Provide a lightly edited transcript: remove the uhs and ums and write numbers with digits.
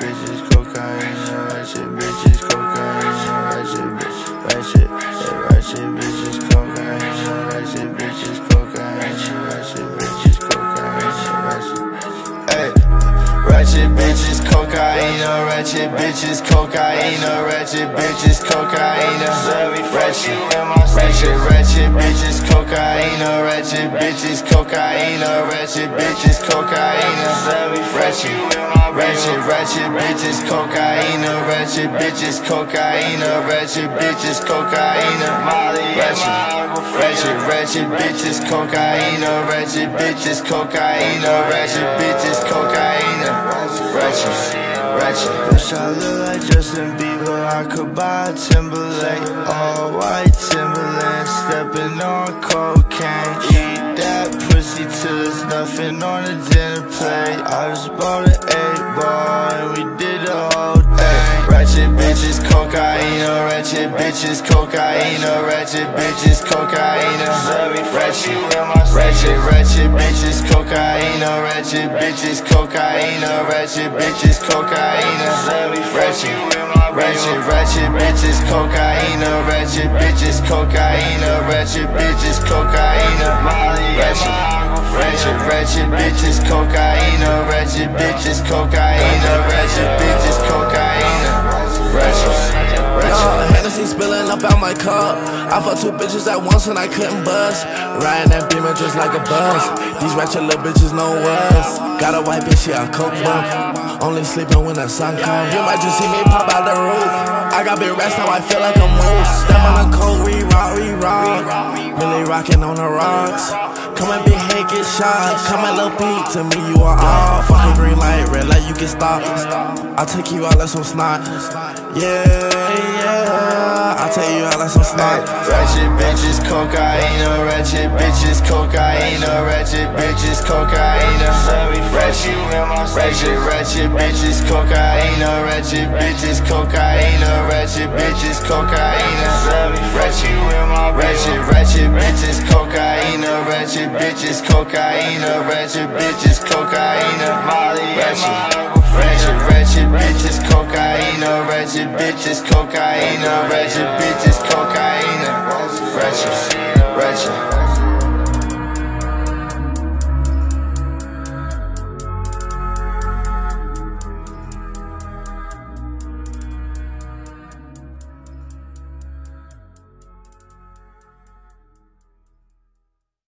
bitches, cocaine, ratchet bitches, cocaine, ratchet bitches, ratchet bitches, cocaine, ratchet bitches, cocaine, ratchet bitches, cocaine, ratchet bitches, cocaine, ratchet bitches, cocaine, ratchet bitches, cocaine, ratchet bitches, cocaine, ratchet bitches, cocaine, ratchet bitches, cocaine, ratchet bitches, cocaine, ratchet bitches, cocaine, ratchet bitches, cocaine, ratchet bitches, cocaine, ratchet bitches, cocaine, ratchet bitches, cocaine, ratchet. Wish I look like Justin Bieber, I could buy a Timberlake, all white Timberland, stepping on cocaine. Eat that pussy till there's nothing on the dinner plate. I just bought an 8-ball and we did the whole thing. Ratchet bitches, cocaine, ratchet bitches, cocaine, ratchet bitches, cocaine, ratchet bitches, cocaine, ratchet bitches, cocaine, ratchet bitches, cocaine, ratchet bitches, cocaine, ratchet bitches, cocaine, ratchet bitches, cocaine, ratchet bitches, cocaine, ratchet bitches, cocaine, ratchet bitches, cocaine, Hennessy spilling up out my cup. I fucked 2 bitches at once and I couldn't bust. Riding that beamer just like a bus. These ratchet little bitches know us. Got a white bitch, yeah, a coke bump. Only sleeping when the sun comes. You might just see me pop out the roof. I got big racks, now I feel like a moose. Step on the cold, we rock. Really rockin' on the rocks. Come and be hate, get shot. Come and Lil Peep, to me you are all. Fucking green light, red light, you can stop. I'll take you out like some snot. Yeah, I'll take you out like some snot. Ratchet bitches, cocaine, ratchet bitches, cocaine, ratchet bitches, cocaine, ratchet bitches, cocaine, ratchet bitches, cocaine, ratchet bitches, cocaine, ratchet bitches, cocaine, ratchet bitches, cocaine, ratchet bitches, cocaine, ratchet bitches, cocaine, ratchet bitches, cocaine, ratchet bitches, cocaine, ratchet.